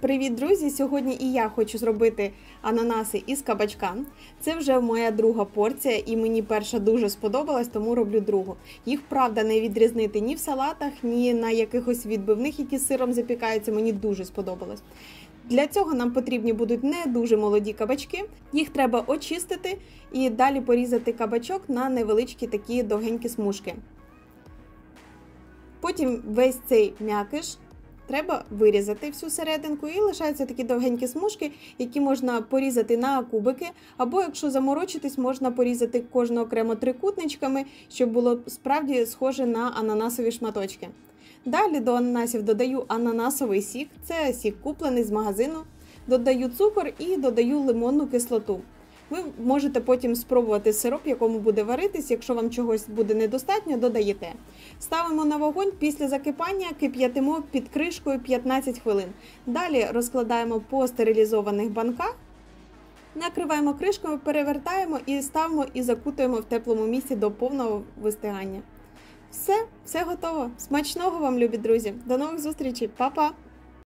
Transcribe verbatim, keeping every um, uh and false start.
Привіт, друзі! Сьогодні і я хочу зробити ананаси із кабачка. Це вже моя друга порція і мені перша дуже сподобалась, тому роблю другу. Їх, правда, не відрізнити ні в салатах, ні на якихось відбивних, які з сиром запікаються, мені дуже сподобалось. Для цього нам потрібні будуть не дуже молоді кабачки, їх треба очистити і далі порізати кабачок на невеличкі такі довгенькі смужки. Потім весь цей м'якиш треба вирізати всю серединку і лишаються такі довгенькі смужки, які можна порізати на кубики, або якщо заморочитись, можна порізати кожну окремо трикутничками, щоб було справді схоже на ананасові шматочки. Далі до ананасів додаю ананасовий сік, це сік куплений з магазину, додаю цукор і додаю лимонну кислоту. Ви можете потім спробувати сироп, якому буде варитись, якщо вам чогось буде недостатньо, додаєте. Ставимо на вогонь, після закипання кип'ятимо під кришкою п'ятнадцять хвилин. Далі розкладаємо по стерилізованих банках, накриваємо кришкою, перевертаємо і ставимо і закутуємо в теплому місці до повного вистигання. Все, все готово. Смачного вам, любі друзі. До нових зустрічей. Па-па!